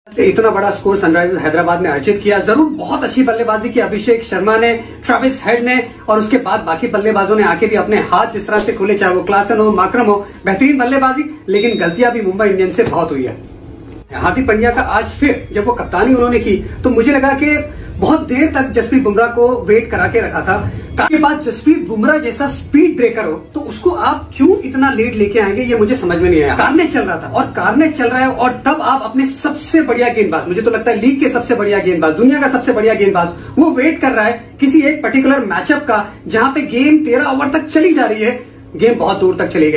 इतना बड़ा score Sunrisers Hyderabad ने अर्जित किया। जरूर बहुत अच्छी बल्लेबाजी की अभिषेक शर्मा ने, ट्रेविस हेड ने, और उसके बाद बाकी बल्लेबाजों ने आके भी अपने हाथ जिस तरह से खोले, चाहे वो क्लासन हो, माकरम हो, बेहतरीन बल्लेबाजी। लेकिन गलतियां भी मुंबई इंडियंस से बहुत हुई है। हार्दिक पांड्या का आज फिर जब वो कप्तानी उन्होंने की तो मुझे लगा कि बहुत देर तक जसप्रीत बुमराह को वेट करा के रखा था। के बाद जसप्रीत बुमराह जैसा स्पीड ब्रेकर हो तो उसको आप क्यों इतना लेट लेके आएंगे, ये मुझे समझ में नहीं आया। कार्नेट चल रहा था और कार्नेट चल रहा है, और तब आप अपने सबसे बढ़िया गेंदबाज, मुझे तो लगता है लीग के सबसे बढ़िया गेंदबाज, दुनिया का सबसे बढ़िया गेंदबाज, वो वेट कर रहा है किसी एक पर्टिकुलर मैचअप का जहां पे गेम 13 ओवर तक चली जा रही है। गेम बहुत दूर तक चली गई।